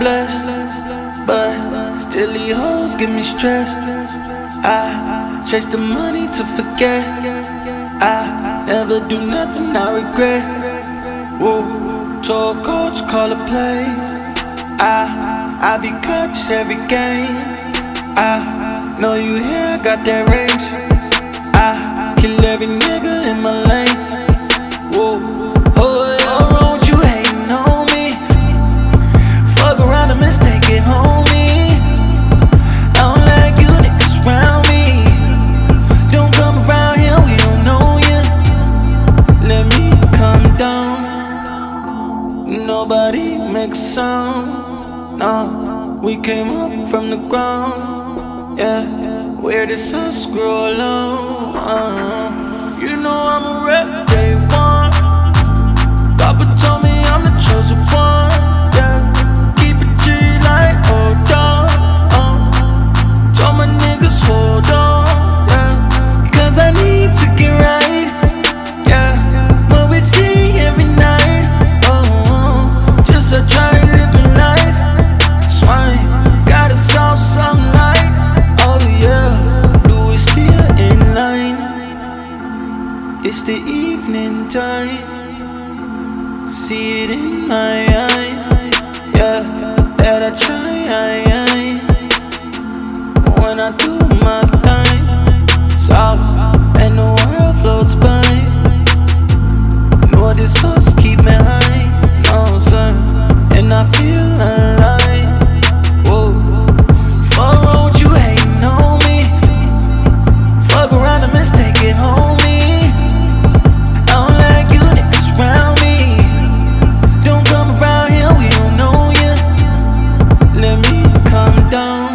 blessed, but still these hoes give me stress. I chase the money to forget. I never do nothing I regret. Whoa, told coach call a play. I be clutch every game. I know you here, I got that range. I kill every nigga in my lane. Whoa, oh yeah, won't you hating on me? Fuck around and mistake it, homie. I don't like you niggas around me. Don't come around here, we don't know you. Let me calm down. Nobody makes a sound. No, we came up from the ground. Yeah, where the sun scroll along. You know I'm a rep day one. Papa told me I'm the chosen one. Yeah, keep it G like hold on. Told my niggas hold on. Yeah, cause I need to get right. Yeah, what we see every night. Oh, just a try to live my life. Swine, got us all some light. Oh yeah, do we still in line? It's the evening time. See it in my eye. Yeah, that I try. When I do my thing, soft and the world floats by. Know this sauce keep me high. No sir, and I feel alive. Whoa, fuck around you hating on me. Fuck around and mistake it, homie. I don't like you niggas around me. Don't come around here, we don't know you. Let me calm down.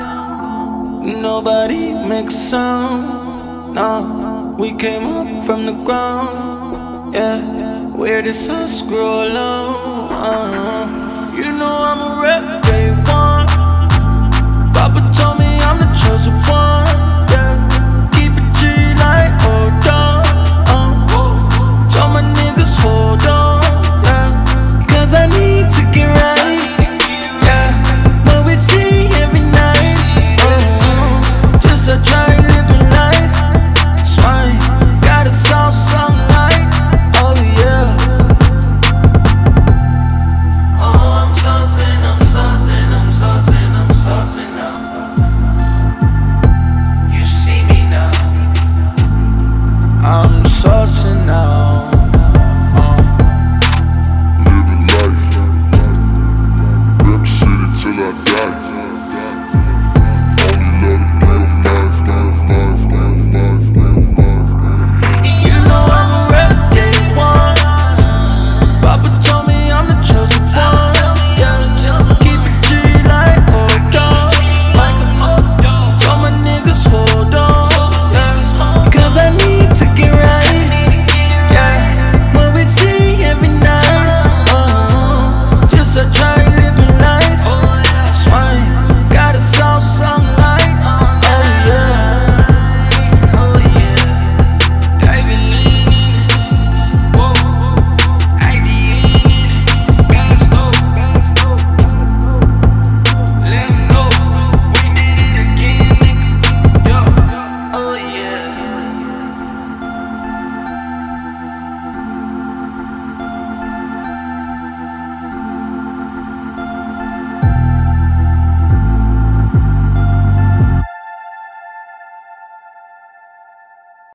Nobody makes a sound. No, we came up from the ground. Yeah, where the sun scroll along. You know I'm a rep day one.